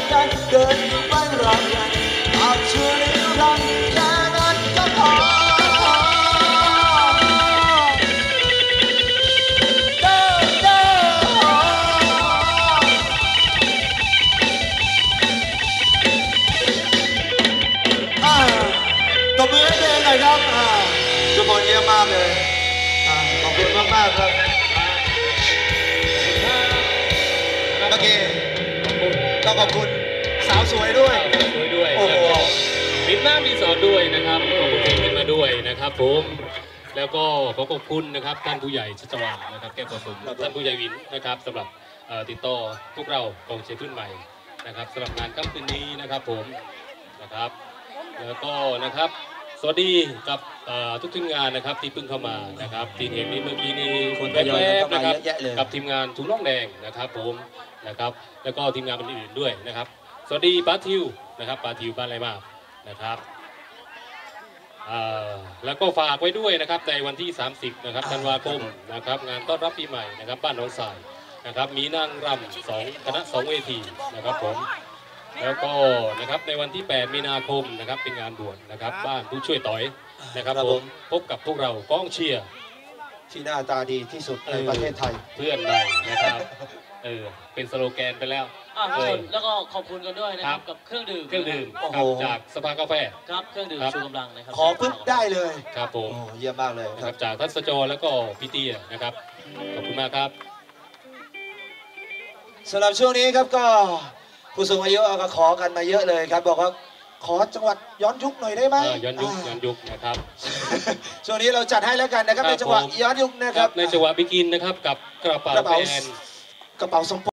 กันเดินไปรักกันอาจเชื่อในรักแค่นั้นก็พอตบมือให้เองหน่อยครับทุกคนเยี่ยมมากเลยขอบคุณมากๆครับเมื่อกี้ต้องขอบคุณสาวสวยด้วยโอ้โหมีหน้ามีสอนด้วยนะครับขอบคุณที่ขึ้นมาด้วยนะครับผมแล้วก็ขอขอบคุณนะครับท่านผู้ใหญ่ชัชวาลนะครับแก้วประสมท่านผู้ใหญ่วินนะครับสำหรับติดต่อพวกเรากองเชียร์รุ่นใหม่นะครับสำหรับงานค่ำคืนนี้นะครับผมนะครับแล้วก็นะครับสวัสดีกับทุกทีมงานนะครับที่เพิ่งเข้ามานะครับทีเห็นนี้เมื่อกี้นี้คนแรกนะครับกับทีมงานถุงน่องแดงนะครับผมนะครับแล้วก็ทีมงานอื่นๆด้วยนะครับสวัสดีป้าทิวนะครับป้าทิวบ้านไรมากนะครับแล้วก็ฝากไว้ด้วยนะครับในวันที่30นะครับธันวาคมนะครับงานต้อนรับปีใหม่นะครับบ้านหนองสายนะครับมีนางรำ2คณะ2เวทีนะครับผมแล้วก็นะครับในวันที่8มีนาคมนะครับเป็นงานบวชนะครับบ้านผู้ช่วยต่อยนะครับผมพบกับพวกเรากองเชียร์ที่หน้าตาดีที่สุดในประเทศไทยเพื่อนใหม่นะครับเป็นสโลแกนไปแล้วแล้วก็ขอบคุณกันด้วยนะครับกับเครื่องดื่มจากสภากาแฟครับเครื่องดื่มชูกำลังนะครับขอปึ๊บได้เลยครับผมเยี่ยมมากเลยครับจากทัศจรแล้วก็พี่เตี้ยนะครับขอบคุณมากครับสำหรับช่วงนี้ครับก็ผู้สูงอายุก็ขอกันมาเยอะเลยครับบอกว่าขอจังหวัดย้อนยุคหน่อยได้ไหมย้อนยุคนะครับช่วงนี้เราจัดให้แล้วกันนะครับในจังหวะย้อนยุคนะครับในจังหวะบิกินนะครับกับกระเป๋าแบรนด์กระเป๋าสม